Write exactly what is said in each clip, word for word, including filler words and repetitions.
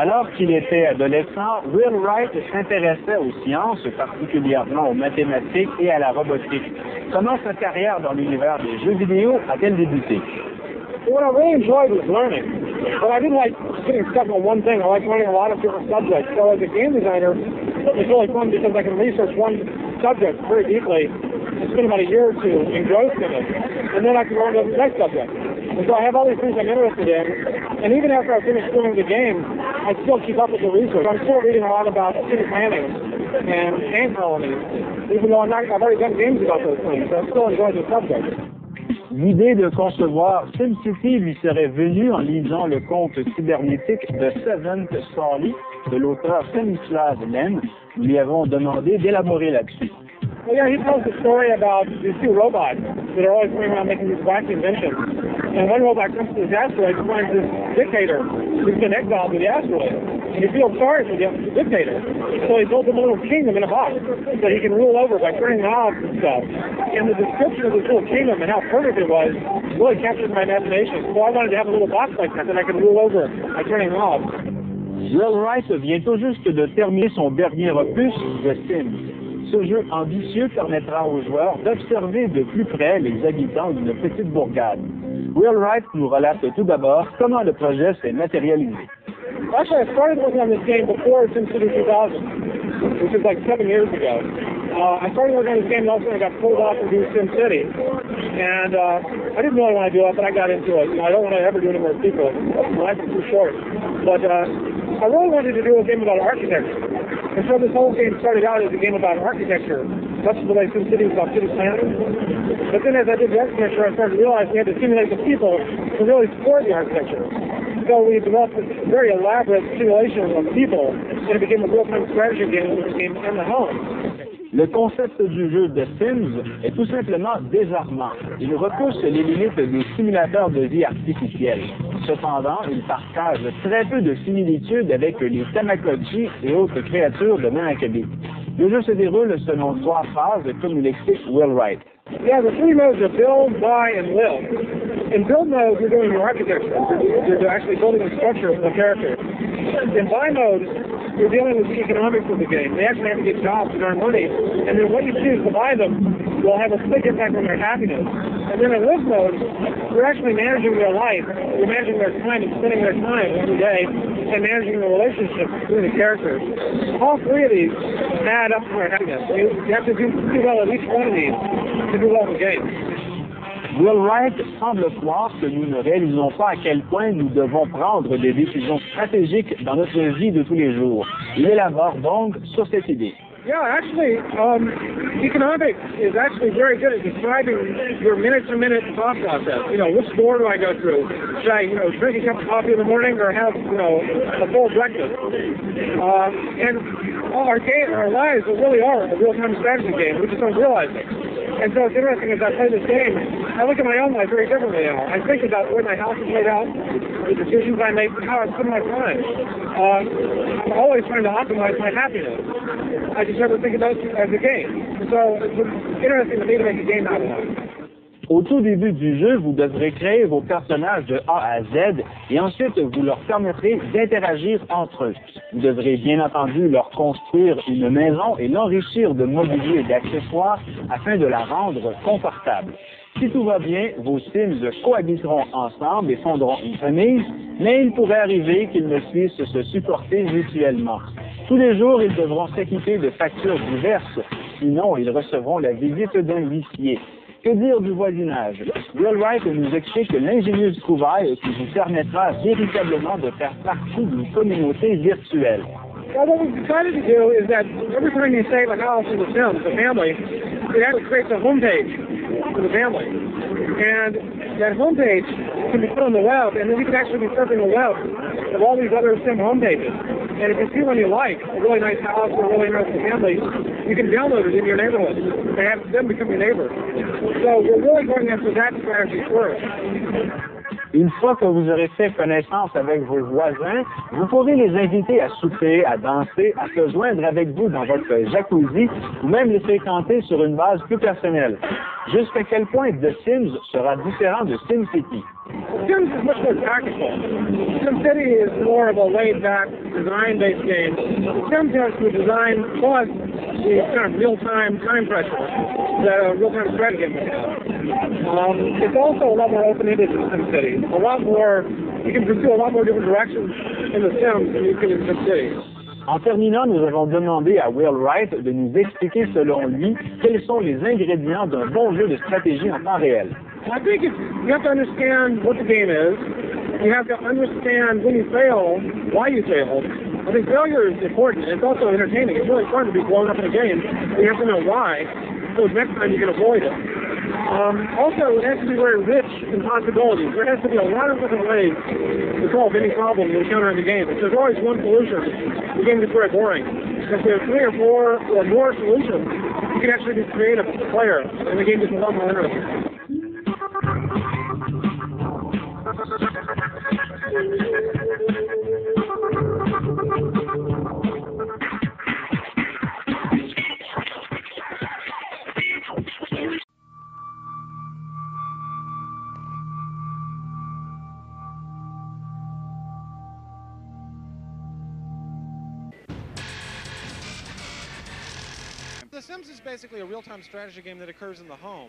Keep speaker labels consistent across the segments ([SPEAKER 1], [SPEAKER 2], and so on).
[SPEAKER 1] Alors qu'il était adolescent, Will Wright s'intéressait aux sciences, particulièrement aux mathématiques et à la robotique. Comment sa carrière dans l'univers des jeux vidéo a-t-elle débuté?
[SPEAKER 2] What I really enjoyed was learning, but I didn't like getting stuck on one thing. I like learning a lot of different subjects. So as a game designer, it's really fun because I can research one subject very deeply and spend about a year or two engrossed in it, and then I can learn the next subject. And so I have all these things I'm interested in, and even after I finish doing the game, I still keep up with the research. I'm still reading a lot about city planning and ant colonies, even though I'm not, I've already done games about those things, so I still enjoy the subject.
[SPEAKER 1] L'idée de concevoir SimCity lui serait venue en lisant le conte cybernétique de Seventh Story de l'auteur Stanislav Lem. Nous lui avons demandé d'élaborer là-dessus.
[SPEAKER 2] Well, yeah, he tells the story about these two robots that are always going around making these wacky inventions. And one robot comes to this asteroid and finds this dictator who's been exiled to the asteroid. And he feels sorry for the dictator. So he builds him a little kingdom in a box that he can rule over by turning knobs and stuff. And the description of this little kingdom and how perfect it was really captured my imagination. So I wanted to have a little box like that that I could rule over by turning knobs.
[SPEAKER 1] Will Wright vient tout juste de terminer son dernier opus, The Sims. Ce jeu ambitieux permettra aux joueurs d'observer de plus près les habitants d'une petite bourgade. Will Wright nous relate tout d'abord comment le projet s'est matérialisé.
[SPEAKER 2] Actually, I started working on this game before SimCity two thousand, which was like seven years ago. Uh, I started working on this game and also I got pulled off to do SimCity. And uh, I didn't really want to do it, but I got into it. You know, I don't want to ever do any more people. My life is too short. But uh, I really wanted to do a game about architecture. And so this whole game started out as a game about architecture, much the way SimCity was about city planning. But then as I did the architecture, I started to realize we had to simulate the people to really support the architecture. So we developed this very elaborate simulation of people, and it became a real-time strategy game which became in the home.
[SPEAKER 1] Le concept du jeu The Sims est tout simplement désarmant. Il repousse les limites des simulateurs de vie artificielle. Cependant, il partage très peu de similitudes avec les Tamagotchi et autres créatures de même acabit. Le jeu se déroule selon trois phases, comme l'explique Will Wright.
[SPEAKER 2] Yeah, the three modes are build, buy, and live. In build mode, you're doing your architecture. You're actually building the structure of the character. In buy mode, you're dealing with the economics of the game. They actually have to get jobs to earn money, and then what you choose to buy them will have a big impact on their happiness. And then in live mode, you're actually managing their life. You're managing their time and spending their time every day, and managing the relationships between the characters. All three of these add up to their happiness. You, you have to do, do well at each one of these to do well in the game.
[SPEAKER 1] Will Wright semble croire que nous ne réalisons pas à quel point nous devons prendre des décisions stratégiques dans notre vie de tous les jours. Il élabore donc sur cette idée.
[SPEAKER 2] Yeah, actually, um, economics is actually very good at describing your minute-to-minute thought process. You know, which door do I go through? Should I, you know, drink a cup of coffee in the morning or have, you know, a full breakfast? Uh, and all our game, our lives really are a real-time strategy game. We just don't realize it. And so it's interesting as I play this game, I look at my own life very differently now. I think about where my house is laid out, the decisions I make, how I spend my time. Uh, I'm always trying to optimize my happiness. I just never think about it as a game. So it's interesting to me to make a game out of that.
[SPEAKER 1] Au tout début du jeu, vous devrez créer vos personnages de A à Z et ensuite vous leur permettrez d'interagir entre eux. Vous devrez bien entendu leur construire une maison et l'enrichir de mobilier et d'accessoires afin de la rendre confortable. Si tout va bien, vos Sims cohabiteront ensemble et fonderont une famille, mais il pourrait arriver qu'ils ne puissent se supporter mutuellement. Tous les jours, ils devront s'acquitter de factures diverses, sinon ils recevront la visite d'un huissier. Que dire du voisinage? Will Wright nous explique l'ingénieuse trouvaille qui vous permettra véritablement de faire partie d'une communauté virtuelle.
[SPEAKER 2] Well, what we've decided to do is that every time you save a house in the Sims, the family, it actually creates a homepage for the family. And that homepage can be put on the web, and then you can actually be surfing the web of all these other Sim homepages. And if you see one you like, a really nice house or a really interesting family, you can download it in your neighborhood and have them become your neighbor. So we're really going after that strategy first.
[SPEAKER 1] Une fois que vous aurez fait connaissance avec vos voisins, vous pourrez les inviter à souper, à danser, à se joindre avec vous dans votre jacuzzi ou même les fréquenter sur une base plus personnelle. Jusqu'à quel point The Sims sera différent de SimCity?
[SPEAKER 2] Sims is much more tactical. SimCity is more of a laid-back, design-based game. Sims has the design plus the kind of real-time time pressure that a real-time strategy game would have. Um, it's also a lot more open-ended in SimCity. A lot more, you can pursue a lot more different directions in the Sims than you can in SimCity.
[SPEAKER 1] En terminant, nous avons demandé à Will Wright de nous expliquer, selon lui, quels sont les ingrédients d'un bon jeu de stratégie en temps réel.
[SPEAKER 2] I think it's, you have to understand what the game is. You have to understand when you fail, why you failed. I think failure is important. It's also entertaining. It's really fun to be blown up in a game. You have to know why, so next time you can avoid it. Um, also, it has to be very rich in possibilities. There has to be a lot of different ways to solve any problem you encounter in the game. If there's always one solution, the game gets very boring. If there's three or four or more solutions, you can actually be creative as a player, and the game gets a lot more interesting.
[SPEAKER 3] The Sims is basically a real-time strategy game that occurs in the home.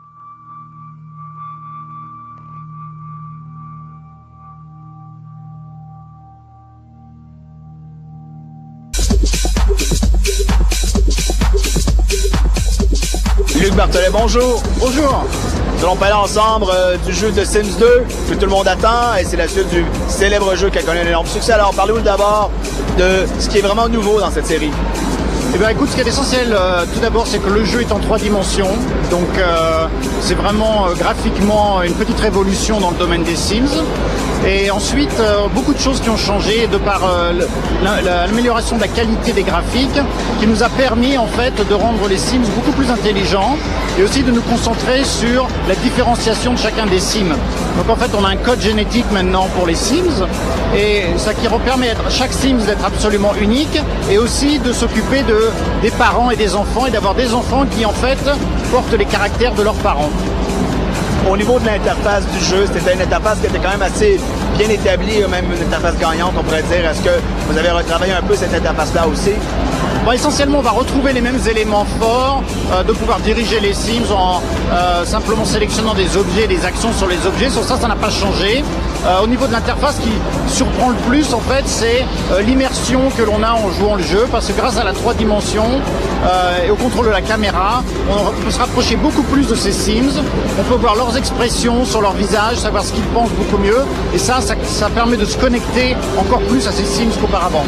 [SPEAKER 4] Luc Barthelet, bonjour. Bonjour. Nous allons parler ensemble euh, du jeu de Sims deux que tout le monde attend et c'est la suite du célèbre jeu qui a connu un énorme succès. Alors parlez-nous d'abord de ce qui est vraiment nouveau dans cette série.
[SPEAKER 5] Eh bien écoute, ce qui est essentiel euh, tout d'abord, c'est que le jeu est en trois dimensions. Donc euh, c'est vraiment euh, graphiquement une petite révolution dans le domaine des Sims. Et ensuite, euh, beaucoup de choses qui ont changé de par euh, l'amélioration de la qualité des graphiques qui nous a permis en fait de rendre les Sims beaucoup plus intelligents et aussi de nous concentrer sur la différenciation de chacun des Sims. Donc en fait, on a un code génétique maintenant pour les Sims et ça qui permet à chaque Sims d'être absolument unique et aussi de s'occuper de, des parents et des enfants et d'avoir des enfants qui en fait portent les caractères de leurs parents.
[SPEAKER 4] Au niveau de l'interface du jeu, c'était une interface qui était quand même assez bien établie, même une interface gagnante, on pourrait dire. Est-ce que vous avez retravaillé un peu cette interface-là aussi?
[SPEAKER 5] Bon, essentiellement, on va retrouver les mêmes éléments forts, euh, de pouvoir diriger les Sims en euh, simplement sélectionnant des objets, des actions sur les objets. Sur ça, ça n'a pas changé. Euh, au niveau de l'interface, ce qui surprend le plus, en fait, c'est euh, l'immersion que l'on a en jouant le jeu, parce que grâce à la trois dimensions euh, et au contrôle de la caméra, on peut se rapprocher beaucoup plus de ces Sims. On peut voir leurs expressions sur leur visage, savoir ce qu'ils pensent beaucoup mieux. Et ça, ça, ça permet de se connecter encore plus à ces Sims qu'auparavant.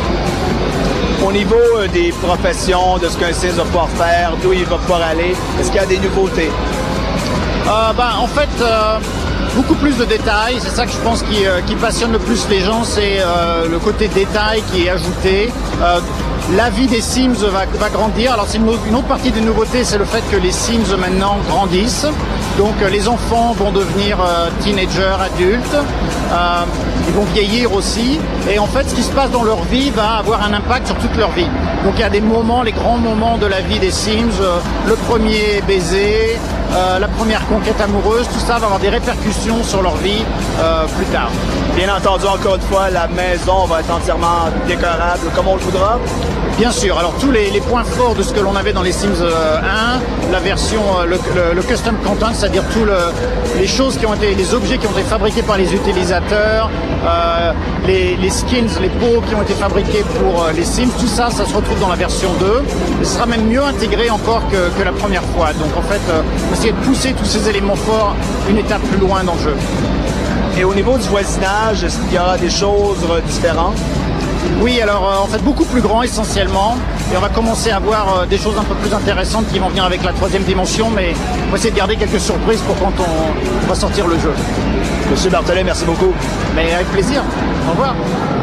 [SPEAKER 4] Au niveau euh, des professions, de ce qu'un Sims va pouvoir faire, d'où il va pouvoir aller, est-ce qu'il y a des nouveautés?
[SPEAKER 5] Euh, ben, en fait, euh, beaucoup plus de détails. C'est ça que je pense qui, euh, qui passionne le plus les gens, c'est euh, le côté détail qui est ajouté. Euh, la vie des Sims va, va grandir. Alors c'est une, une autre partie des nouveautés, c'est le fait que les Sims maintenant grandissent. Donc euh, les enfants vont devenir euh, teenagers, adultes. Euh, ils vont vieillir aussi. Et en fait, ce qui se passe dans leur vie va avoir un impact sur toute leur vie. Donc il y a des moments, les grands moments de la vie des Sims. Euh, le premier baiser, euh, la première conquête amoureuse, tout ça va avoir des répercussions sur leur vie euh, plus tard.
[SPEAKER 4] Bien entendu, encore une fois, la maison va être entièrement décorable comme on le voudra.
[SPEAKER 5] Bien sûr, alors tous les, les points forts de ce que l'on avait dans les Sims euh, un, la version, euh, le, le, le custom content, c'est-à-dire tous le, les choses qui ont été, les objets qui ont été fabriqués par les utilisateurs, euh, les, les skins, les peaux qui ont été fabriqués pour euh, les Sims, tout ça, ça se retrouve dans la version deux. Et ce sera même mieux intégré encore que, que la première fois. Donc en fait, euh, on va essayer de pousser tous ces éléments forts une étape plus loin dans le jeu.
[SPEAKER 4] Et au niveau du voisinage, est-ce qu'il y aura des choses différentes?
[SPEAKER 5] Oui, alors euh, en fait beaucoup plus grand essentiellement, et on va commencer à voir euh, des choses un peu plus intéressantes qui vont venir avec la troisième dimension, mais on va essayer de garder quelques surprises pour quand on, on va sortir le jeu.
[SPEAKER 4] Monsieur Barthelet, merci beaucoup.
[SPEAKER 5] Mais avec plaisir, au revoir.